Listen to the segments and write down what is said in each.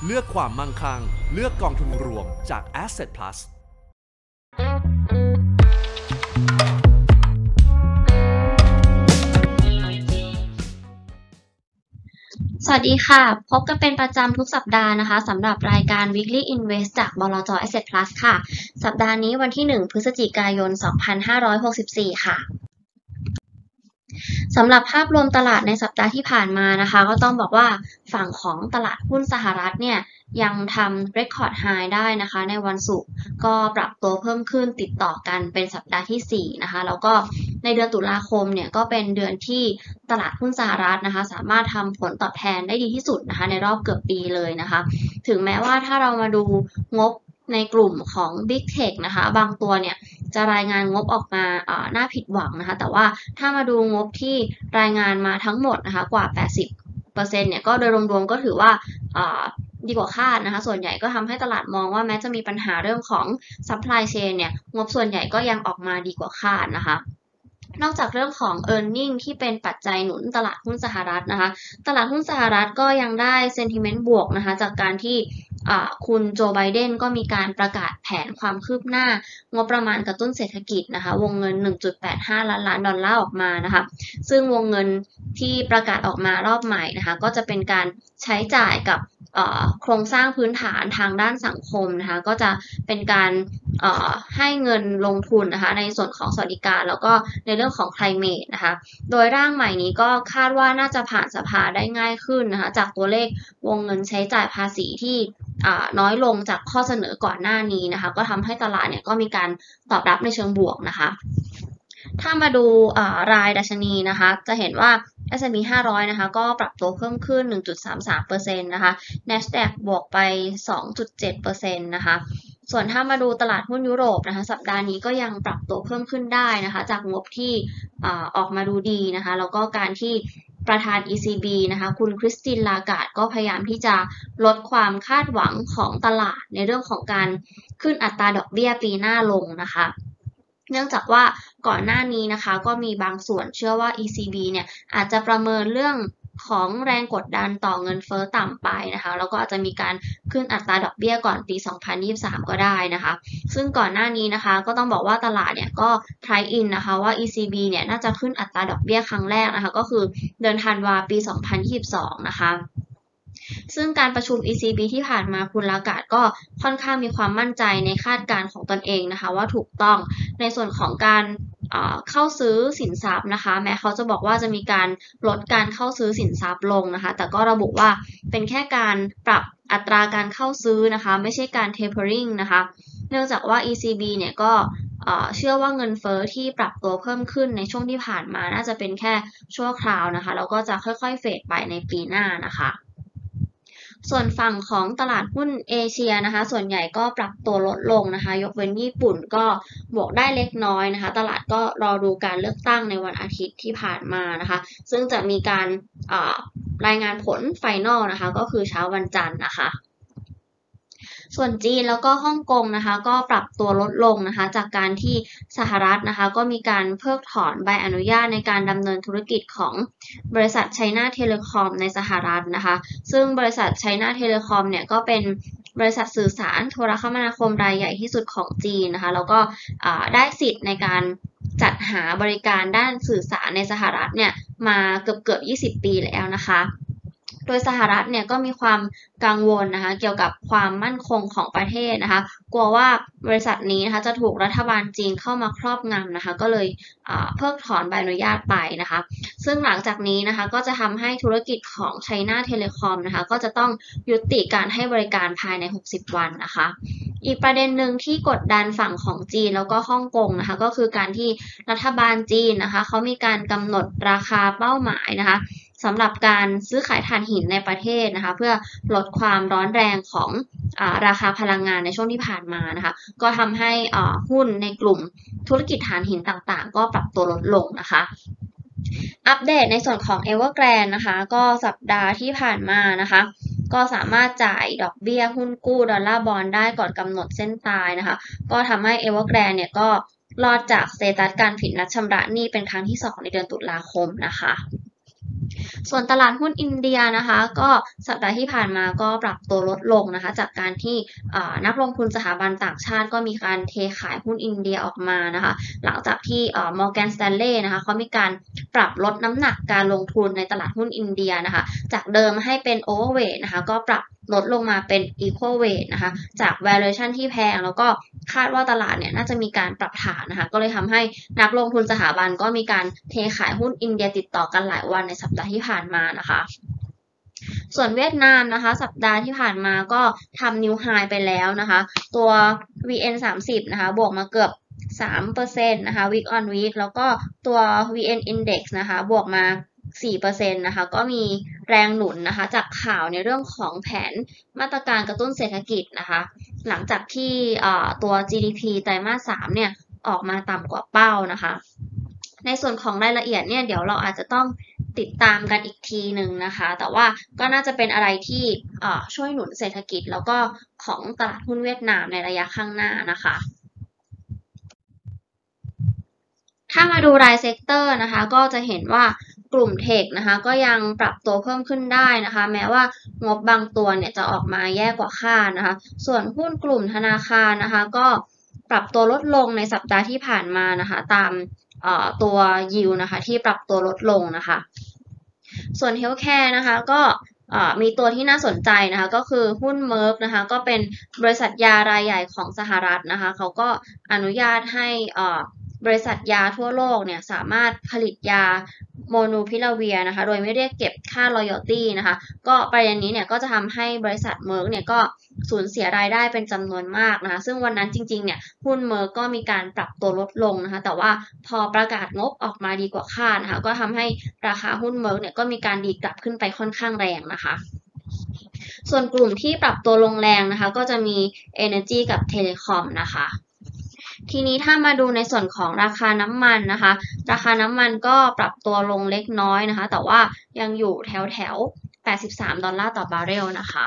เลือกความมั่งคั่งเลือกกองทุนรวมจาก Asset Plus สวัสดีค่ะพบกันเป็นประจำทุกสัปดาห์นะคะสำหรับรายการ Weekly Invest จากบลจ. Asset Plus ค่ะสัปดาห์นี้วันที่ 1 พฤศจิกายน 2564 ค่ะสำหรับภาพรวมตลาดในสัปดาห์ที่ผ่านมานะคะก็ต้องบอกว่าฝั่งของตลาดหุ้นสหรัฐเนี่ยยังทำ Record High ได้นะคะในวันศุกร์ก็ปรับตัวเพิ่มขึ้นติดต่อกันเป็นสัปดาห์ที่4นะคะแล้วก็ในเดือนตุลาคมเนี่ยก็เป็นเดือนที่ตลาดหุ้นสหรัฐนะคะสามารถทำผลตอบแทนได้ดีที่สุดนะคะในรอบเกือบปีเลยนะคะถึงแม้ว่าถ้าเรามาดูงบในกลุ่มของ Big Tech นะคะบางตัวเนี่ยจะรายงานงบออกมาน่าผิดหวังนะคะแต่ว่าถ้ามาดูงบที่รายงานมาทั้งหมดนะคะกว่า 80% เนี่ยก็โดยรวมๆก็ถือว่าดีกว่าคาดนะคะส่วนใหญ่ก็ทำให้ตลาดมองว่าแม้จะมีปัญหาเรื่องของ supply chain เนี่ยงบส่วนใหญ่ก็ยังออกมาดีกว่าคาดนะคะนอกจากเรื่องของ earning ที่เป็นปัจจัยหนุนตลาดหุ้นสหรัฐนะคะตลาดหุ้นสหรัฐก็ยังได้ sentiment บวกนะคะจากการที่คุณโจไบเดนก็มีการประกาศแผนความคืบหน้างบประมาณกระตุ้นเศรษฐกิจนะคะวงเงิน 1.85 ล้านดอลลาร์ออกมานะคะซึ่งวงเงินที่ประกาศออกมารอบใหม่นะคะก็จะเป็นการใช้จ่ายกับโครงสร้างพื้นฐานทางด้านสังคมนะคะก็จะเป็นการให้เงินลงทุนนะคะในส่วนของสวัสดิการแล้วก็ในเรื่องของ climate นะคะโดยร่างใหม่นี้ก็คาดว่าน่าจะผ่านสภาได้ง่ายขึ้นนะคะจากตัวเลขวงเงินใช้จ่ายภาษีที่น้อยลงจากข้อเสนอก่อนหน้านี้นะคะก็ทำให้ตลาดเนี่ยก็มีการตอบรับในเชิงบวกนะคะถ้ามาดูรายดัชนีนะคะจะเห็นว่า S&P 500นะคะก็ปรับตัวเพิ่มขึ้น 1.33% นะคะ NASDAQ บวกไป 2.7% นะคะส่วนถ้ามาดูตลาดหุ้นยุโรปนะคะสัปดาห์นี้ก็ยังปรับตัวเพิ่มขึ้นได้นะคะจากงบที่ออกมาดูดีนะคะแล้วก็การที่ประธาน ECB นะคะคุณคริสติน ลาการ์ดก็พยายามที่จะลดความคาดหวังของตลาดในเรื่องของการขึ้นอัตราดอกเบี้ยปีหน้าลงนะคะเนื่องจากว่าก่อนหน้านี้นะคะก็มีบางส่วนเชื่อว่า ECB เนี่ยอาจจะประเมินเรื่องของแรงกดดันต่อเงินเฟ้อต่ำไปนะคะแล้วก็อาจจะมีการขึ้นอัตราดอกเบี้ยก่อนปี 2023 ก็ได้นะคะซึ่งก่อนหน้านี้นะคะก็ต้องบอกว่าตลาดเนี่ยก็ไพรซ์อินนะคะว่า ECB เนี่ยน่าจะขึ้นอัตราดอกเบี้ยครั้งแรกนะคะก็คือเดือนธันวาคมปี 2022 นะคะซึ่งการประชุม ECB ที่ผ่านมาคุณลาการ์ดก็ค่อนข้างมีความมั่นใจในคาดการณ์ของตนเองนะคะว่าถูกต้องในส่วนของการเข้าซื้อสินทรัพย์นะคะแม้เขาจะบอกว่าจะมีการลดการเข้าซื้อสินทรัพย์ลงนะคะแต่ก็ระบุว่าเป็นแค่การปรับอัตราการเข้าซื้อนะคะไม่ใช่การ tapering นะคะเนื่องจากว่า ECB เนี่ยก็เชื่อว่าเงินเฟ้อที่ปรับตัวเพิ่มขึ้นในช่วงที่ผ่านมาน่าจะเป็นแค่ชั่วคราวนะคะแล้วก็จะค่อยๆเฟดไปในปีหน้านะคะส่วนฝั่งของตลาดหุ้นเอเชียนะคะส่วนใหญ่ก็ปรับตัวลดลงนะคะยกเว้นญี่ปุ่นก็บวกได้เล็กน้อยนะคะตลาดก็รอดูการเลือกตั้งในวันอาทิตย์ที่ผ่านมานะคะซึ่งจะมีการรายงานผลไฟนอลนะคะก็คือเช้าวันจันทร์นะคะส่วนจีนแล้วก็ฮ่องกงนะคะก็ปรับตัวลดลงนะคะจากการที่สหรัฐนะคะก็มีการเพิกถอนใบอนุญาตในการดำเนินธุรกิจของบริษัท China Telecom ในสหรัฐนะคะซึ่งบริษัท China Telecom เนี่ยก็เป็นบริษัทสื่อสารโทรคมนาคมรายใหญ่ที่สุดของจีนนะคะแล้วก็ได้สิทธิ์ในการจัดหาบริการด้านสื่อสารในสหรัฐเนี่ยมาเกือบ20 ปีแล้วนะคะโดยสหรัฐเนี่ยก็มีความกังวลนะคะเกี่ยวกับความมั่นคงของประเทศนะคะกลัวว่าบริษัทนี้นะคะจะถูกรัฐบาลจีนเข้ามาครอบงำนะคะก็เลยเพิกถอนใบอนุญาตไปนะคะซึ่งหลังจากนี้นะคะก็จะทำให้ธุรกิจของ China Telecom นะคะก็จะต้องยุติการให้บริการภายใน60 วันนะคะอีกประเด็นหนึ่งที่กดดันฝั่งของจีนแล้วก็ฮ่องกงนะคะก็คือการที่รัฐบาลจีนนะคะเขามีการกำหนดราคาเป้าหมายนะคะสำหรับการซื้อขายถ่านหินในประเทศนะคะเพื่อลดความร้อนแรงของราคาพลังงานในช่วงที่ผ่านมานะคะก็ทำให้หุ้นในกลุ่มธุรกิจถ่านหินต่างๆก็ปรับตัวลดลงนะคะอัปเดตในส่วนของ Evergrande นะคะก็สัปดาห์ที่ผ่านมานะคะก็สามารถจ่ายดอกเบี้ยหุ้นกู้ดอลลาร์บอนด์ได้ก่อนกำหนดเส้นตายนะคะก็ทำให้ Evergrande เนี่ยก็รอดจากสเตตัสการผิดนัดชำระหนี้เป็นครั้งที่2ในเดือนตุลาคมนะคะส่วนตลาดหุ้นอินเดียนะคะก็สัปดาห์ที่ผ่านมาก็ปรับตัวลดลงนะคะจากการที่นักลงทุนสถาบันต่างชาติก็มีการเทขายหุ้นอินเดียออกมานะคะหลังจากที่Morgan Stanley นะคะเขามีการปรับลดน้ำหนักการลงทุนในตลาดหุ้นอินเดียนะคะจากเดิมให้เป็น overweight นะคะก็ปรับลดลงมาเป็น equal weight นะคะจาก valuation ที่แพงแล้วก็คาดว่าตลาดเนี่ยน่าจะมีการปรับฐานนะคะก็เลยทำให้นักลงทุนสถาบันก็มีการเทขายหุ้นอินเดียติดต่อกันหลายวันในสัปดาห์ที่ผ่านมานะคะส่วนเวียดนามนะคะสัปดาห์ที่ผ่านมาก็ทำนิวไฮไปแล้วนะคะตัว VN30 นะคะบวกมาเกือบ3%นะคะ week on week แล้วก็ตัว VN Index นะคะบวกมา4%นะคะก็มีแรงหนุนนะคะจากข่าวในเรื่องของแผนมาตรการกระตุ้นเศรษฐกิจนะคะหลังจากที่ตัว GDP ไตรมาส 3เนี่ยออกมาต่ำกว่าเป้านะคะในส่วนของรายละเอียดเนี่ยเดี๋ยวเราอาจจะต้องติดตามกันอีกทีหนึ่งนะคะแต่ว่าก็น่าจะเป็นอะไรที่ช่วยหนุนเศรษฐกิจแล้วก็ของตลาดหุ้นเวียดนามในระยะข้างหน้านะคะถ้ามาดูรายเซกเตอร์นะคะก็จะเห็นว่ากลุ่มเทคนะคะก็ยังปรับตัวเพิ่มขึ้นได้นะคะแม้ว่างบบางตัวเนี่ยจะออกมาแย่กว่าคาดนะคะส่วนหุ้นกลุ่มธนาคารนะคะก็ปรับตัวลดลงในสัปดาห์ที่ผ่านมานะคะตามตัว yield นะคะที่ปรับตัวลดลงนะคะส่วน Healthcare นะคะก็มีตัวที่น่าสนใจนะคะก็คือหุ้น Merck นะคะก็เป็นบริษัทยารายใหญ่ของสหรัฐนะคะเขาก็อนุญาตให้บริษัทยาทั่วโลกเนี่ยสามารถผลิตยาโมนูพิลาเวียนะคะโดยไม่เรียกเก็บค่า royalty นะคะก็ประเด็นนี้เนี่ยก็จะทำให้บริษัทเมอร์กเนี่ยก็สูญเสียรายได้เป็นจำนวนมากนะคะซึ่งวันนั้นจริงๆเนี่ยหุ้นเมอร์กก็มีการปรับตัวลดลงนะคะแต่ว่าพอประกาศงบออกมาดีกว่าคาดนะคะก็ทำให้ราคาหุ้นเมอร์กเนี่ยก็มีการดีดกลับขึ้นไปค่อนข้างแรงนะคะส่วนกลุ่มที่ปรับตัวลงแรงนะคะก็จะมี Energy กับ Telecom นะคะทีนี้ถ้ามาดูในส่วนของราคาน้ำมันนะคะราคาน้ำมันก็ปรับตัวลงเล็กน้อยนะคะแต่ว่ายังอยู่แถว$83ต่อบาร์เรลนะคะ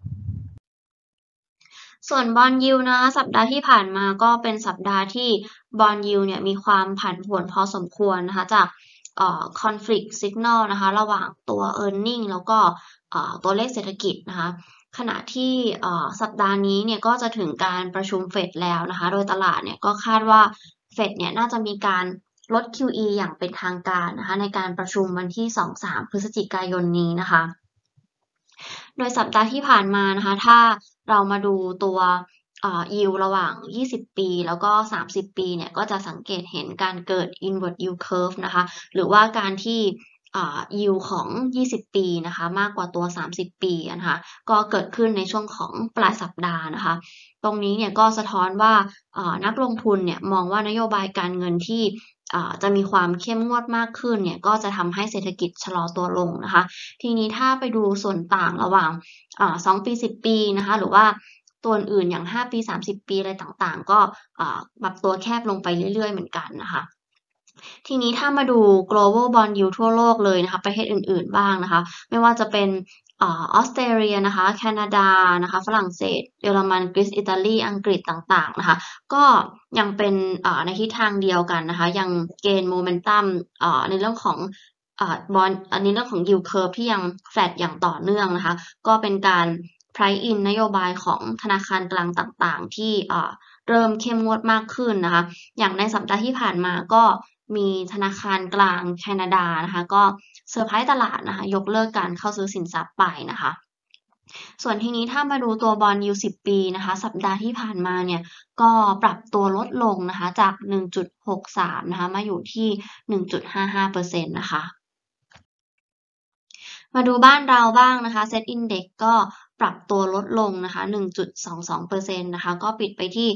ส่วนบอนด์ยิลด์นะคะสัปดาห์ที่ผ่านมาก็เป็นสัปดาห์ที่บอนด์ยิลด์เนี่ยมีความผันผวนพอสมควรนะคะจากconflict signal นะคะระหว่างตัว earning แล้วก็ตัวเลขเศรษฐกิจนะคะขณะที่สัปดาห์นี้เนี่ยก็จะถึงการประชุมเฟดแล้วนะคะโดยตลาดเนี่ยก็คาดว่าเฟดเนี่ยน่าจะมีการลด QE อย่างเป็นทางการนะคะในการประชุมวันที่ 2-3 พฤศจิกายนนี้นะคะโดยสัปดาห์ที่ผ่านมานะคะถ้าเรามาดูตัวyield ระหว่าง20ปีแล้วก็30ปีเนี่ยก็จะสังเกตเห็นการเกิด inward yield curve นะคะหรือว่าการที่yield ของ20ปีนะคะมากกว่าตัว30ปีนะคะก็เกิดขึ้นในช่วงของปลายสัปดาห์นะคะตรงนี้เนี่ยก็สะท้อนว่านักลงทุนเนี่ยมองว่านโยบายการเงินที่จะมีความเข้มงวดมากขึ้นเนี่ยก็จะทำให้เศรษฐกิจชะลอตัวลงนะคะทีนี้ถ้าไปดูส่วนต่างระหว่าง2ปี10ปีนะคะหรือว่าตัวอื่นอย่าง5ปี30ปีอะไรต่างๆก็ปรับตัวแคบลงไปเรื่อยๆเหมือนกันนะคะทีนี้ถ้ามาดู global bond yield ทั่วโลกเลยนะคะประเทศอื่นๆบ้างนะคะไม่ว่าจะเป็นออสเตรเลียนะคะแคนาดานะคะฝรั่งเศสเยอรมันกรีซอิตาลีอังกฤษต่างๆนะคะก็ยังเป็นในทิศทางเดียวกันนะคะยังเกณฑ์โมเมนตัมในเรื่องของบอนด์อันนี้เรื่องของ yield curve ที่ยังแฟลตอย่างต่อเนื่องนะคะก็เป็นการ price in นโยบายของธนาคารกลางต่างๆที่เริ่มเข้มงวดมากขึ้นนะคะอย่างในสัปดาห์ที่ผ่านมาก็มีธนาคารกลางแคนาดานะคะก็เซอร์ไพรส์ตลาดนะคะยกเลิกการเข้าซื้อสินทรัพย์ไปนะคะส่วนทีนี้ถ้ามาดูตัวบอนด์ยิลด์10ปีนะคะสัปดาห์ที่ผ่านมาเนี่ยก็ปรับตัวลดลงนะคะจาก 1.63 นะคะมาอยู่ที่ 1.55% นะคะมาดูบ้านเราบ้างนะคะ Set Index ก็ปรับตัวลดลงนะคะ 1.22% นะคะก็ปิดไปที่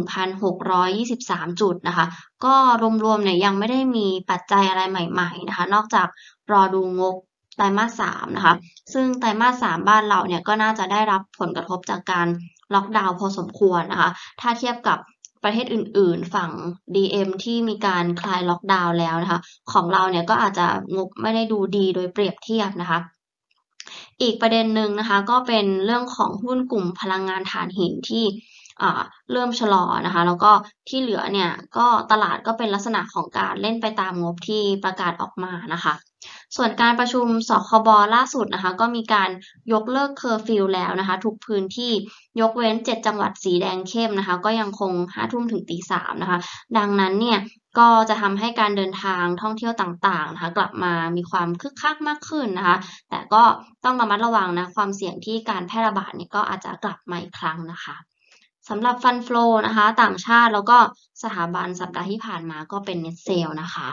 1,623 จุดนะคะก็รวมๆเนี่ยยังไม่ได้มีปัจจัยอะไรใหม่ๆนะคะนอกจากรอดูงบไตรมาส 3นะคะซึ่งไตรมาส 3บ้านเราเนี่ยก็น่าจะได้รับผลกระทบจากการล็อกดาวน์พอสมควรนะคะถ้าเทียบกับประเทศอื่นๆฝั่ง DM ที่มีการคลายล็อกดาวน์แล้วนะคะของเราเนี่ยก็อาจจะงบไม่ได้ดูดีโดยเปรียบเทียบนะคะอีกประเด็นหนึ่งนะคะก็เป็นเรื่องของหุ้นกลุ่มพลังงานถ่านหินที่เริ่มชะลอนะคะแล้วก็ที่เหลือเนี่ยก็ตลาดก็เป็นลักษณะของการเล่นไปตามงบที่ประกาศออกมานะคะส่วนการประชุมสคบล่าสุดนะคะก็มีการยกเลิกเคอร์ฟิวแล้วนะคะทุกพื้นที่ยกเว้น7จังหวัดสีแดงเข้มนะคะก็ยังคง5 ทุ่มถึงตี 3นะคะดังนั้นเนี่ยก็จะทำให้การเดินทางท่องเที่ยวต่างๆนะคะกลับมามีความคึกคักมากขึ้นนะคะแต่ก็ต้องระมัดระวังนะความเสี่ยงที่การแพร่ระบาดเนี่ยก็อาจจะกลับมาอีกครั้งนะคะสำหรับฟันโฟลนะคะต่างชาติแล้วก็สถาบันสัปดาห์ที่ผ่านมาก็เป็น Net Sale นะคะ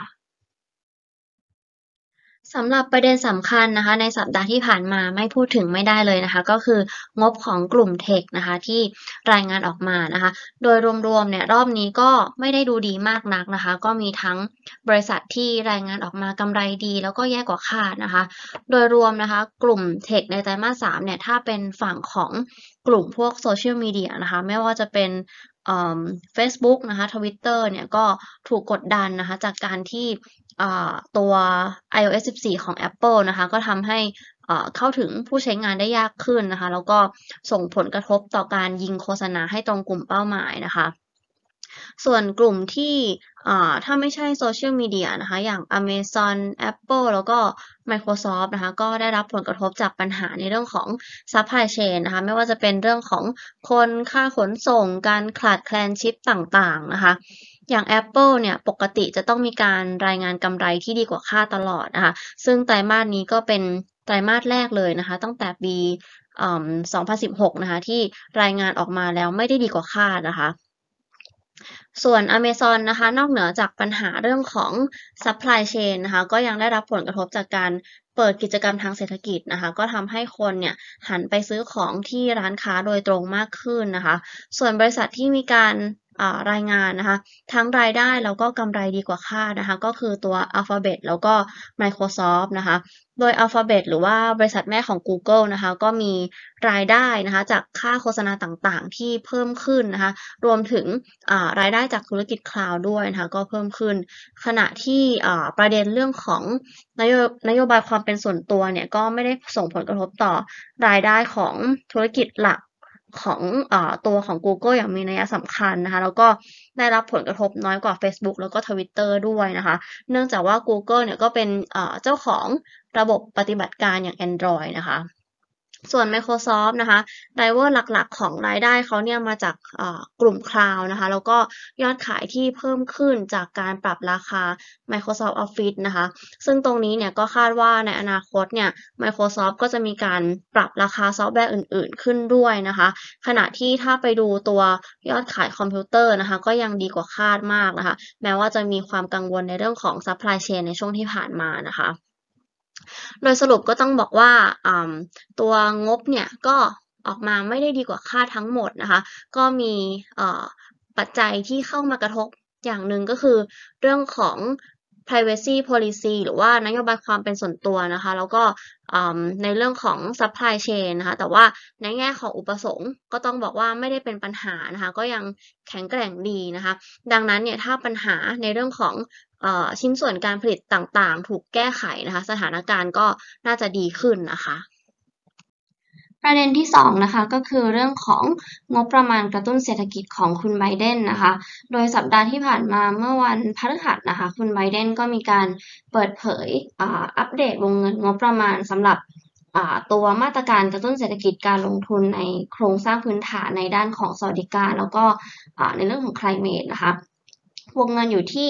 สำหรับประเด็นสำคัญนะคะในสัปดาห์ที่ผ่านมาไม่พูดถึงไม่ได้เลยนะคะก็คืองบของกลุ่มเทคนะคะที่รายงานออกมานะคะโดยรวมๆเนี่ยรอบนี้ก็ไม่ได้ดูดีมากนักนะคะก็มีทั้งบริษัทที่รายงานออกมากำไรดีแล้วก็แย่กว่าคาดนะคะโดยรวมนะคะกลุ่มเทคในไตรมาส 3เนี่ยถ้าเป็นฝั่งของกลุ่มพวกโซเชียลมีเดียนะคะไม่ว่าจะเป็นFacebook นะคะ Twitter เนี่ยก็ถูกกดดันนะคะจากการที่ตัว iOS 14 ของ Apple นะคะก็ทำให้เข้าถึงผู้ใช้งานได้ยากขึ้นนะคะแล้วก็ส่งผลกระทบต่อการยิงโฆษณาให้ตรงกลุ่มเป้าหมายนะคะส่วนกลุ่มที่ถ้าไม่ใช่โซเชียลมีเดียนะคะอย่าง Amazon Apple แล้วก็ Microsoft นะคะก็ได้รับผลกระทบจากปัญหาในเรื่องของ Supply Chain นะคะไม่ว่าจะเป็นเรื่องของคนค่าขนส่งการขาดแคลนชิปต่างๆนะคะอย่าง Apple เนี่ยปกติจะต้องมีการรายงานกำไรที่ดีกว่าคาดตลอดนะคะซึ่งไตรมาสนี้ก็เป็นไตรมาสแรกเลยนะคะตั้งแต่ปี2016นะคะที่รายงานออกมาแล้วไม่ได้ดีกว่าคาดนะคะ ส่วน Amazon นะคะนอกเหนือจากปัญหาเรื่องของ Supply Chain นะคะก็ยังได้รับผลกระทบจากการเปิดกิจกรรมทางเศรษฐกิจนะคะก็ทำให้คนเนี่ยหันไปซื้อของที่ร้านค้าโดยตรงมากขึ้นนะคะส่วนบริษัทที่มีการรายงานนะคะทั้งรายได้แล้วก็กำไรดีกว่าคาดนะคะก็คือตัว Alphabet แล้วก็ Microsoft นะคะโดย Alphabet หรือว่าบริษัทแม่ของ Google นะคะก็มีรายได้นะคะจากค่าโฆษณาต่างๆที่เพิ่มขึ้นนะคะรวมถึงรายได้จากธุรกิจคลาวด์ด้วยนะคะก็เพิ่มขึ้นขณะที่ประเด็นเรื่องของนโยบายความเป็นส่วนตัวเนี่ยก็ไม่ได้ส่งผลกระทบต่อรายได้ของธุรกิจหลักของตัวของ Google อย่างมีนัยสำคัญนะคะแล้วก็ได้รับผลกระทบน้อยกว่า Facebook แล้วก็ Twitter ด้วยนะคะเนื่องจากว่า Google เนี่ยก็เป็นเจ้าของระบบปฏิบัติการอย่าง Android นะคะส่วน Microsoft นะคะไดรเวอร์หลักๆของรายได้เขาเนี่ยมาจากกลุ่มคลาวด์นะคะแล้วก็ยอดขายที่เพิ่มขึ้นจากการปรับราคา Microsoft Office นะคะซึ่งตรงนี้เนี่ยก็คาดว่าในอนาคตเนี่ย Microsoft ก็จะมีการปรับราคาซอฟต์แวร์อื่นๆขึ้นด้วยนะคะขณะที่ถ้าไปดูตัวยอดขายคอมพิวเตอร์นะคะก็ยังดีกว่าคาดมากนะคะแม้ว่าจะมีความกังวลในเรื่องของ Supply Chain ในช่วงที่ผ่านมานะคะโดยสรุปก็ต้องบอกว่าตัวงบเนี่ยก็ออกมาไม่ได้ดีกว่าคาดทั้งหมดนะคะก็มีปัจจัยที่เข้ามากระทบอย่างหนึ่งก็คือเรื่องของ privacy policy หรือว่านโยบายความเป็นส่วนตัวนะคะแล้วก็ในเรื่องของ supply chain นะคะแต่ว่าในแง่ของอุปสงค์ก็ต้องบอกว่าไม่ได้เป็นปัญหานะคะก็ยังแข็งแกร่งดีนะคะดังนั้นเนี่ยถ้าปัญหาในเรื่องของชิ้นส่วนการผลิตต่างๆถูกแก้ไขนะคะสถานการณ์ก็น่าจะดีขึ้นนะคะประเด็นที่2นะคะก็คือเรื่องของงบประมาณกระตุ้นเศรษฐกิจของคุณไบเดนนะคะโดยสัปดาห์ที่ผ่านมาเมื่อวันพฤหัสนะคะคุณไบเดนก็มีการเปิดเผยอัปเดตวงเงินงบประมาณสำหรับตัวมาตรการกระตุ้นเศรษฐกิจการลงทุนในโครงสร้างพื้นฐานในด้านของสวัสดิการแล้วก็ในเรื่องของ climate นะคะวงเงินอยู่ที่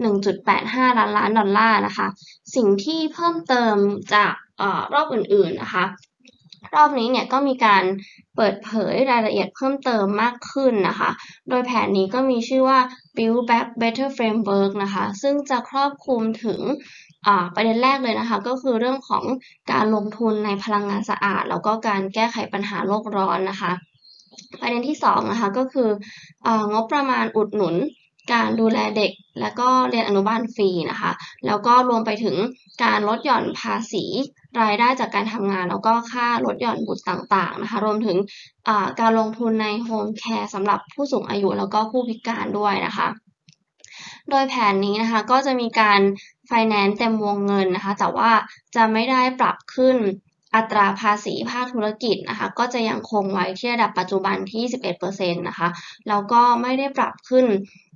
1.85 ล้านดอลลาร์นะคะสิ่งที่เพิ่มเติมจากรอบอื่นๆนะคะรอบนี้เนี่ยก็มีการเปิดเผยรายละเอียดเพิ่มเติมมากขึ้นนะคะโดยแผนนี้ก็มีชื่อว่า Build Back Better Framework นะคะซึ่งจะครอบคลุมถึงประเด็นแรกเลยนะคะก็คือเรื่องของการลงทุนในพลังงานสะอาดแล้วก็การแก้ไขปัญหาโลกร้อนนะคะประเด็นที่2นะคะก็คืองบประมาณอุดหนุนการดูแลเด็กและก็เรียนอนุบาลฟรีนะคะแล้วก็รวมไปถึงการลดหย่อนภาษีรายได้จากการทำงานแล้วก็ค่าลดหย่อนบุตรต่างๆนะคะรวมถึงการลงทุนในโฮมแคร์สำหรับผู้สูงอายุแล้วก็ผู้พิการด้วยนะคะโดยแผนนี้นะคะก็จะมีการ finance เต็มวงเงินนะคะแต่ว่าจะไม่ได้ปรับขึ้นอัตราภาษีภาคธุรกิจนะคะก็จะยังคงไว้ที่ระดับปัจจุบันที่ 11% นะคะแล้วก็ไม่ได้ปรับขึ้น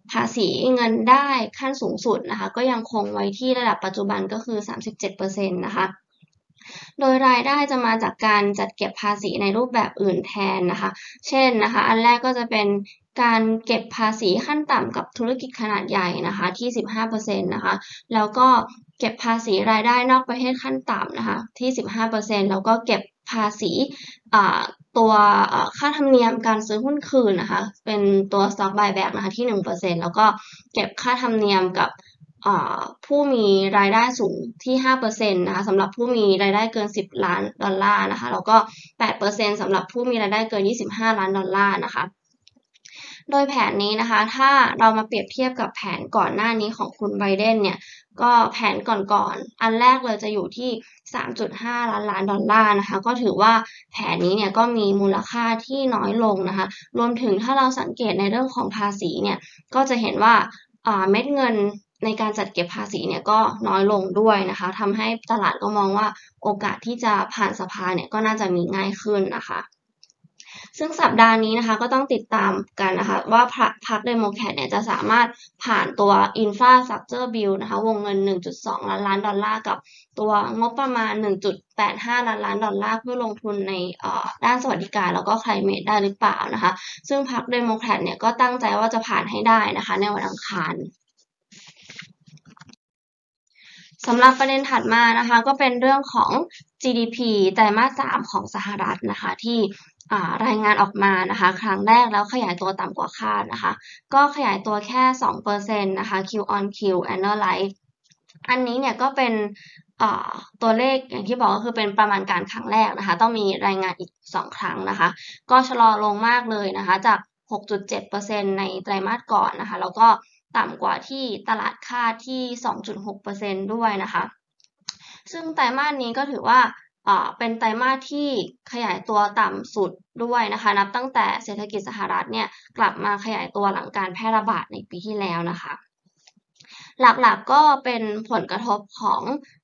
ภาษีเงินได้ขั้นสูงสุดนะคะก็ยังคงไว้ที่ระดับปัจจุบันก็คือ 37% นะคะโดยรายได้จะมาจากการจัดเก็บภาษีในรูปแบบอื่นแทนนะคะเช่นนะคะอันแรกก็จะเป็นการเก็บภาษีขั้นต่ำกับธุรกิจขนาดใหญ่นะคะที่ 15% นะคะแล้วก็เก็บภาษีรายได้นอกประเทศขั้นต่ำนะคะที่ 15% แล้วก็เก็บภาษีตัวค่าธรรมเนียมการซื้อหุ้นคืนนะคะเป็นตัว stock buyback นะคะที่ 1% แล้วก็เก็บค่าธรรมเนียมกับผู้มีรายได้สูงที่ 5% นะคะสำหรับผู้มีรายได้เกิน$10 ล้านนะคะแล้วก็ 8% สำหรับผู้มีรายได้เกิน$25 ล้านนะคะโดยแผนนี้นะคะถ้าเรามาเปรียบเทียบกับแผนก่อนหน้านี้ของคุณไบเดนเนี่ยก็แผนก่อนๆอันแรกเลยจะอยู่ที่$3.5 ล้านนะคะก็ถือว่าแผนนี้เนี่ยก็มีมูลค่าที่น้อยลงนะคะรวมถึงถ้าเราสังเกตในเรื่องของภาษีเนี่ยก็จะเห็นว่าเม็ดเงินในการจัดเก็บภาษีเนี่ยก็น้อยลงด้วยนะคะทำให้ตลาดก็มองว่าโอกาสที่จะผ่านสภาเนี่ยก็น่าจะมีง่ายขึ้นนะคะซึ่งสัปดาห์นี้นะคะก็ต้องติดตามกันนะคะว่าพรรคเดโมแครตเนี่ยจะสามารถผ่านตัว Infrastructure Bill นะคะวงเงิน 1.2 ล้านล้านกับตัวงบประมาณ 1.85 ล้านเพื่อลงทุนในด้านสวัสดิการแล้วก็ climate ได้หรือเปล่านะคะซึ่งพรรคเดโมแครตเนี่ยก็ตั้งใจว่าจะผ่านให้ได้นะคะในวันอังคารสำหรับประเด็นถัดมานะคะก็เป็นเรื่องของ GDP ไตรมาส 3 ของสหรัฐนะคะที่รายงานออกมานะคะครั้งแรกแล้วขยายตัวต่ำกว่าคาดนะคะก็ขยายตัวแค่ 2% นะคะ Q on Q annualize อันนี้เนี่ยก็เป็นตัวเลขอย่างที่บอกก็คือเป็นประมาณการครั้งแรกนะคะต้องมีรายงานอีก2ครั้งนะคะก็ชะลอลงมากเลยนะคะจาก 6.7% ในไตรมาสก่อนนะคะแล้วก็ต่ำกว่าที่ตลาดคาดที่ 2.6% ด้วยนะคะซึ่งไตรมาสนี้ก็ถือว่าเป็นไตรมาสที่ขยายตัวต่ำสุดด้วยนะคะนับตั้งแต่เศรษฐกิจสหรัฐเนี่ยกลับมาขยายตัวหลังการแพร่ระบาดในปีที่แล้วนะคะหลักๆก็เป็นผลกระทบของ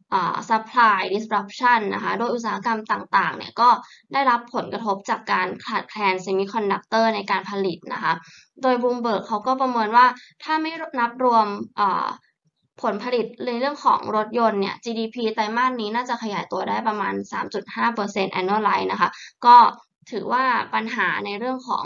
supply disruption นะคะโดยอุตสาหกรรมต่างๆเนี่ยก็ได้รับผลกระทบจากการขาดแคลนเซมิคอนดักเตอร์ในการผลิตนะคะโดย Bloomberg เขาก็ประเมินว่าถ้าไม่นับรวมผลผลิตในเรื่องของรถยนต์เนี่ย GDP ไตรมาสนี้น่าจะขยายตัวได้ประมาณ 3.5% annualize นะคะก็ถือว่าปัญหาในเรื่องของ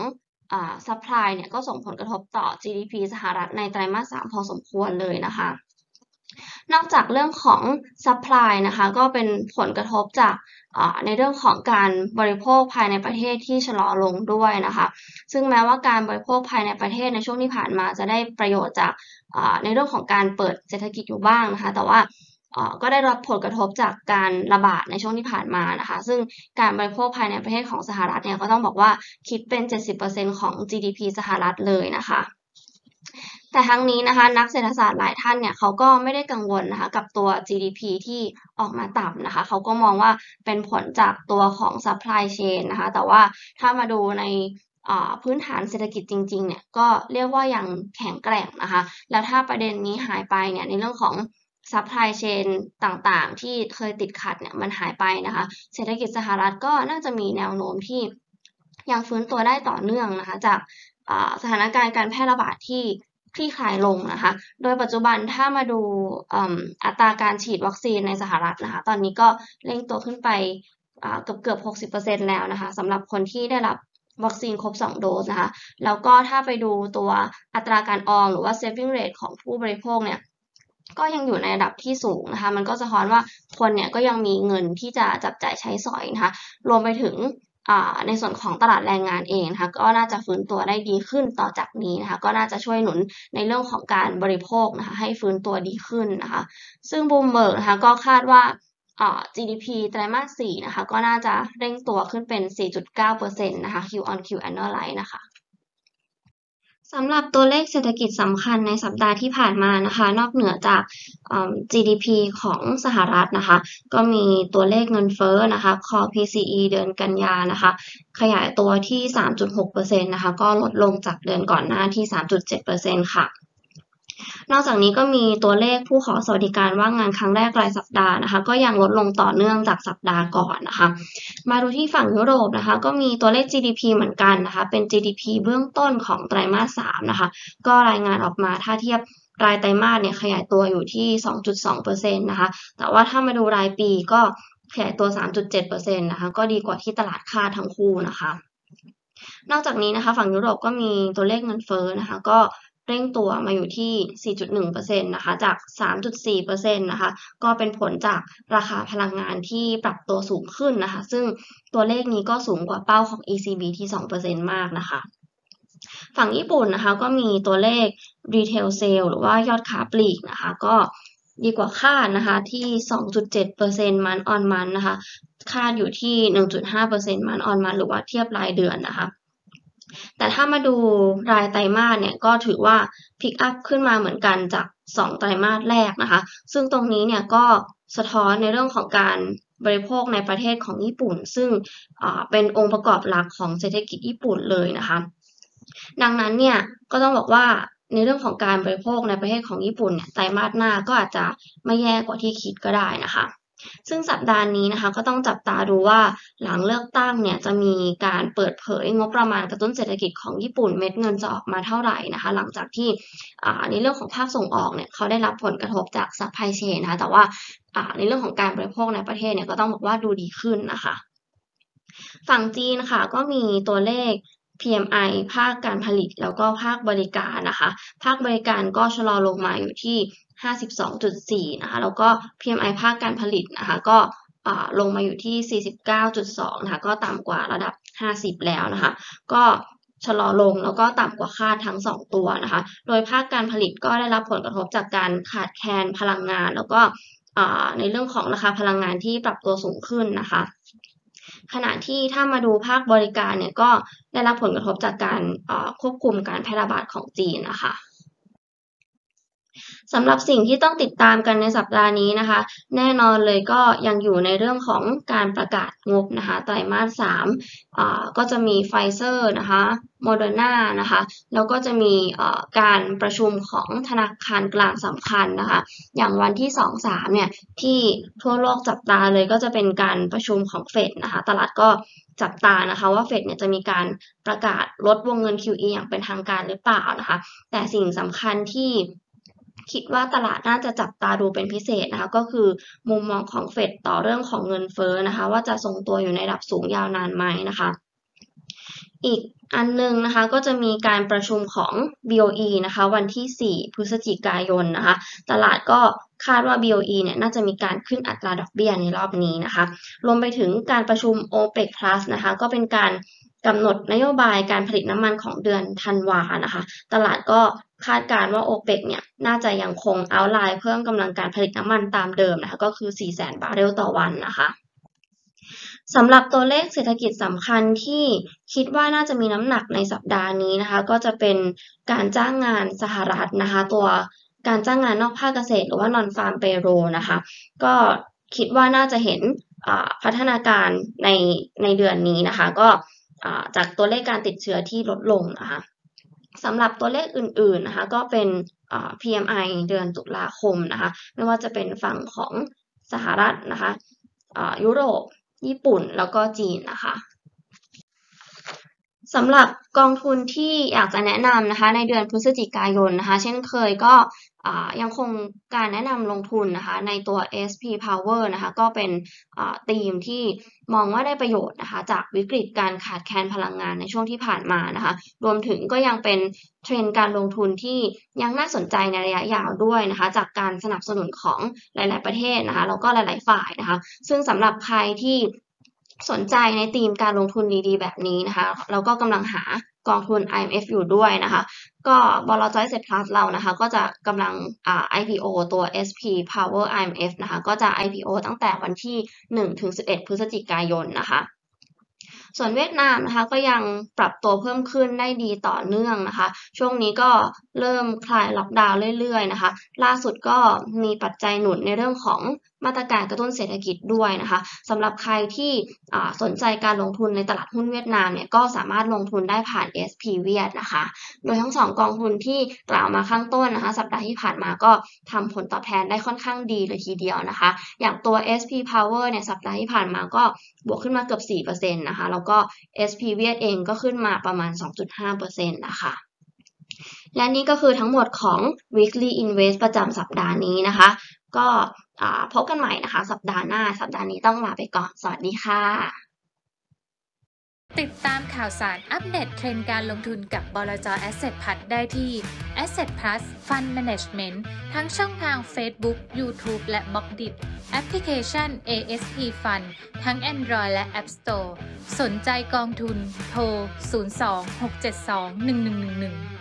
supply เนี่ยก็ส่งผลกระทบต่อ GDP สหรัฐในไตรมาส 3 พอสมควรเลยนะคะนอกจากเรื่องของ supply นะคะก็เป็นผลกระทบจากในเรื่องของการบริโภคภายในประเทศที่ชะลอลงด้วยนะคะซึ่งแม้ว่าการบริโภคภายในประเทศในช่วงที่ผ่านมาจะได้ประโยชน์จากในเรื่องของการเปิดเศรษฐกิจอยู่บ้างนะคะแต่ว่าก็ได้รับผลกระทบจากการระบาดในช่วงที่ผ่านมานะคะซึ่งการบริโภคภายในประเทศของสหรัฐเนี่ยก็ต้องบอกว่าคิดเป็น 70% ของ GDP สหรัฐเลยนะคะแต่ทั้งนี้นะคะนักเศรษฐศาสตร์หลายท่านเนี่ยเขาก็ไม่ได้กังวลนะคะกับตัว GDP ที่ออกมาต่ำนะคะเขาก็มองว่าเป็นผลจากตัวของ supply chain นะคะแต่ว่าถ้ามาดูในพื้นฐานเศรษฐกิจจริงๆเนี่ยก็เรียกว่ายังแข็งแกร่งนะคะแล้วถ้าประเด็นนี้หายไปเนี่ยในเรื่องของ supply chain ต่างๆที่เคยติดขัดเนี่ยมันหายไปนะคะเศรษฐกิจสหรัฐก็น่าจะมีแนวโน้มที่ยังฟื้นตัวได้ต่อเนื่องนะคะจากสถานการณ์การแพร่ระบาดที่คลี่คลายลงนะคะโดยปัจจุบันถ้ามาดูอัตราการฉีดวัคซีนในสหรัฐนะคะตอนนี้ก็เร่งตัวขึ้นไปเกือบ 60% แล้วนะคะสำหรับคนที่ได้รับวัคซีนครบ2โดสนะคะแล้วก็ถ้าไปดูตัวอัตราการออมหรือว่า saving rate ของผู้บริโภคเนี่ยก็ยังอยู่ในระดับที่สูงนะคะมันก็สะท้อนว่าคนเนี่ยก็ยังมีเงินที่จะจับจ่ายใช้สอยนะคะรวมไปถึงในส่วนของตลาดแรงงานเองนะคะก็น่าจะฟื้นตัวได้ดีขึ้นต่อจากนี้นะคะก็น่าจะช่วยหนุนในเรื่องของการบริโภคนะคะให้ฟื้นตัวดีขึ้นนะคะซึ่งบูมเบิร์กนะคะก็คาดว่าGDP ไตรมาส 4 นะคะก็น่าจะเร่งตัวขึ้นเป็น 4.9% นะคะ Q on Q annualize นะคะสำหรับตัวเลขเศรษฐกิจสำคัญในสัปดาห์ที่ผ่านมานะคะนอกเหนือจากGDP ของสหรัฐนะคะก็มีตัวเลขเงินเฟ้อนะคะ Core PCE เดือนกันยานะคะขยายตัวที่ 3.6% นะคะก็ลดลงจากเดือนก่อนหน้าที่ 3.7% ค่ะนอกจากนี้ก็มีตัวเลขผู้ขอสวัสดิการว่างงานครั้งแรกรายสัปดาห์นะคะก็ยังลดลงต่อเนื่องจากสัปดาห์ก่อนนะคะมาดูที่ฝั่งยุโรปนะคะก็มีตัวเลข GDP เหมือนกันนะคะเป็น GDP เบื้องต้นของไตรมาส 3นะคะก็รายงานออกมาถ้าเทียบรายไตรมาสเนี่ยขยายตัวอยู่ที่ 2.2% นะคะแต่ว่าถ้ามาดูรายปีก็ขยายตัว 3.7% นะคะก็ดีกว่าที่ตลาดคาดทั้งคู่นะคะนอกจากนี้นะคะฝั่งยุโรปก็มีตัวเลขเงินเฟ้อนะคะก็เร่งตัวมาอยู่ที่ 4.1% นะคะจาก 3.4% นะคะก็เป็นผลจากราคาพลังงานที่ปรับตัวสูงขึ้นนะคะซึ่งตัวเลขนี้ก็สูงกว่าเป้าของ ECB ที่ 2% มากนะคะฝั่งญี่ปุ่นนะคะก็มีตัวเลข Retail Sale หรือว่ายอดค้าปลีกนะคะก็ดีกว่าคาดนะคะที่ 2.7% month on month นะคะคาดอยู่ที่ 1.5% month on month หรือว่าเทียบรายเดือนนะคะแต่ถ้ามาดูรายไตรมาสเนี่ยก็ถือว่าพิกอัพขึ้นมาเหมือนกันจาก2ไตรมาสแรกนะคะซึ่งตรงนี้เนี่ยก็สะท้อนในเรื่องของการบริโภคในประเทศของญี่ปุ่นซึ่งเป็นองค์ประกอบหลักของเศรษฐกิจญี่ปุ่นเลยนะคะดังนั้นเนี่ยก็ต้องบอกว่าในเรื่องของการบริโภคในประเทศของญี่ปุ่นเนี่ยไตรมาสหน้าก็อาจจะไม่แย่กว่าที่คิดก็ได้นะคะซึ่งสัปดาห์นี้นะคะก็ต้องจับตาดูว่าหลังเลือกตั้งเนี่ยจะมีการเปิดเผยงบประมาณกระตุ้นเศรษฐกิจของญี่ปุ่นเม็ดเงินจะออกมาเท่าไหร่นะคะหลังจากที่ในเรื่องของภาคส่งออกเนี่ยเขาได้รับผลกระทบจากซัพพลายเชนนะคะแต่ว่าในเรื่องของการบริโภคในประเทศเนี่ยก็ต้องบอกว่าดูดีขึ้นนะคะฝั่งจีนนะคะก็มีตัวเลข PMI ภาคการผลิตแล้วก็ภาคบริการนะคะภาคบริการก็ชะลอลงมาอยู่ที่ 52.4 นะคะแล้วก็ PMI ภาคการผลิตนะคะก็ลงมาอยู่ที่ 49.2 นะคะก็ต่ำกว่าระดับ 50 แล้วนะคะก็ชะลอลงแล้วก็ต่ำกว่าคาดทั้ง2ตัวนะคะโดยภาคการผลิตก็ได้รับผลกระทบจากการขาดแคลนพลังงานแล้วก็ในเรื่องของราคาพลังงานที่ปรับตัวสูงขึ้นนะคะขณะที่ถ้ามาดูภาคบริการเนี่ยก็ได้รับผลกระทบจากการควบคุมการแพร่ระบาดของจีนนะคะสำหรับสิ่งที่ต้องติดตามกันในสัปดาห์นี้นะคะแน่นอนเลยก็ยังอยู่ในเรื่องของการประกาศงบนะคะไตรมาส 3ก็จะมีไฟเซอร์นะคะโมเดอร์นานะคะแล้วก็จะมีการประชุมของธนาคารกลางสำคัญนะคะอย่างวันที่ 2-3 เนี่ยที่ทั่วโลกจับตาเลยก็จะเป็นการประชุมของเฟดนะคะตลาดก็จับตานะคะว่าเฟดเนี่ยจะมีการประกาศลดวงเงิน QE อย่างเป็นทางการหรือเปล่านะคะแต่สิ่งสำคัญที่คิดว่าตลาดน่าจะจับตาดูเป็นพิเศษนะคะก็คือมุมมองของเฟดต่อเรื่องของเงินเฟ้อนะคะว่าจะทรงตัวอยู่ในระดับสูงยาวนานไหมนะคะอีกอันนึงนะคะก็จะมีการประชุมของ BOE นะคะวันที่ 4 พฤศจิกายนนะคะตลาดก็คาดว่า BOE เนี่ยน่าจะมีการขึ้นอัตราดอกเบี้ยในรอบนี้นะคะรวมไปถึงการประชุม OPEC Plus นะคะก็เป็นการกำหนดนโยบายการผลิตน้ำมันของเดือนธันวานะคะตลาดก็คาดการณ์ว่า OPEC เนี่ยน่าจะยังคงเอาท์ไลน์เพิ่มกำลังการผลิตน้ำมันตามเดิมนะคะก็คือ 400,000 บาร์เรลต่อวันนะคะสำหรับตัวเลขเศรษฐกิจสำคัญที่คิดว่าน่าจะมีน้ำหนักในสัปดาห์นี้นะคะก็จะเป็นการจ้างงานสหรัฐนะคะตัวการจ้างงานนอกภาคเกษตรหรือว่า non farm payroll นะคะก็คิดว่าน่าจะเห็นพัฒนาการในเดือนนี้นะคะก็จากตัวเลขการติดเชื้อที่ลดลงนะคะสำหรับตัวเลขอื่นๆนะคะก็เป็นPMI เดือนตุลาคมนะคะไม่ว่าจะเป็นฝั่งของสหรัฐนะคะยุโรปญี่ปุ่นแล้วก็จีนนะคะสำหรับกองทุนที่อยากจะแนะนำนะคะในเดือนพฤศจิกายนนะคะเช่นเคยก็ยังคงการแนะนำลงทุนนะคะในตัว SP Power นะคะก็เป็นธีมที่มองว่าได้ประโยชน์นะคะจากวิกฤตการขาดแคลนพลังงานในช่วงที่ผ่านมานะคะรวมถึงก็ยังเป็นเทรนด์การลงทุนที่ยังน่าสนใจในระยะยาวด้วยนะคะจากการสนับสนุนของหลายๆประเทศนะคะแล้วก็หลายๆฝ่ายนะคะซึ่งสำหรับใครที่สนใจในธีมการลงทุนดีๆแบบนี้นะคะแล้วก็กำลังหากองทุน IMF อยู่ด้วยนะคะก็บลจ. Asset-Plus เรานะคะก็จะกำลังIPO ตัว SP Power IMF นะคะก็จะ IPO ตั้งแต่วันที่ 1-11 พฤศจิกายนนะคะส่วนเวียดนามนะคะก็ยังปรับตัวเพิ่มขึ้นได้ดีต่อเนื่องนะคะช่วงนี้ก็เริ่มคลายล็อกดาวน์เรื่อยๆนะคะล่าสุดก็มีปัจจัยหนุนในเรื่องของมาตรการกระตุ้นเศรษฐกิจด้วยนะคะสำหรับใครที่สนใจการลงทุนในตลาดหุ้นเวียดนามเนี่ยก็สามารถลงทุนได้ผ่าน SP เวียดนะคะโดยทั้ง2กองทุนที่กล่าวมาข้างต้นนะคะสัปดาห์ที่ผ่านมาก็ทำผลตอบแทนได้ค่อนข้างดีเลยทีเดียวนะคะอย่างตัว SP Power เนี่ยสัปดาห์ที่ผ่านมาก็บวกขึ้นมาเกือบ 4% นะคะแล้วก็ SP เวียดเองก็ขึ้นมาประมาณ 2.5% นะคะและนี่ก็คือทั้งหมดของ Weekly Invest ประจำสัปดาห์นี้นะคะก็พบกันใหม่นะคะสัปดาห์หน้าสัปดาห์นี้ต้องลาไปก่อนสวัสดีค่ะติดตามข่าวสารอัปเดตเทรนด์การลงทุนกับบลจ. Asset Plus ได้ที่ Asset Plus Fund Management ทั้งช่องทาง Facebook, YouTube และ Blockdit แอปพลิเคชัน ASP Fund ทั้ง Android และ App Store สนใจกองทุนโทร 02 672 1111